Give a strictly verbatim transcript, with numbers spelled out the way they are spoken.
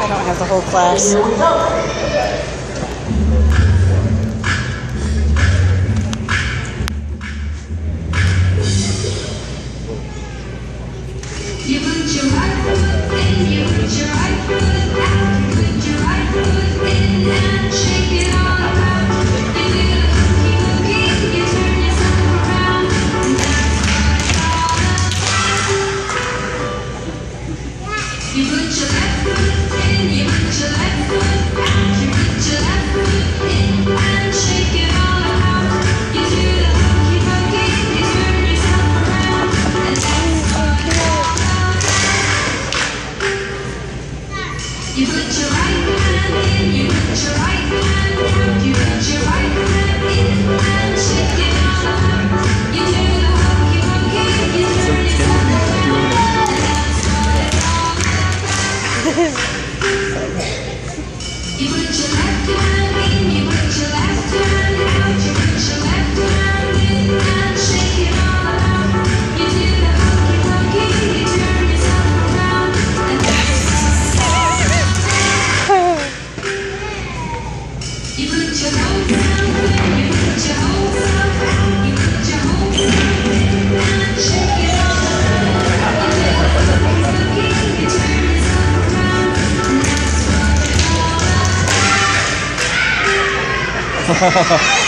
I don't have the whole class. You put your right foot in, you put your right foot out, you put your right foot in and shake it all around. You do the hokey pokey, you turn yourself around, and that's what it's all about. You put your left foot in, you put your left foot out, you put your left foot in and shake it all around. You do the hokey pokey, you turn yourself around, and that's what it's all about. You put your right hand in, you put your right hand out, you put your right hand in and shake it all around. You do the hokey pokey, you turn yourself around, and that's what it's all about. You put your left hand in, you put your left hand out, you put your left hand in and shake it all around. You do the hokey pokey, you turn yourself around, and that's you put your whole self in, you put your whole self out, you put your whole self in and shake it all around. You do the hokey pokey, you turn yourself around, and that's what it's all about.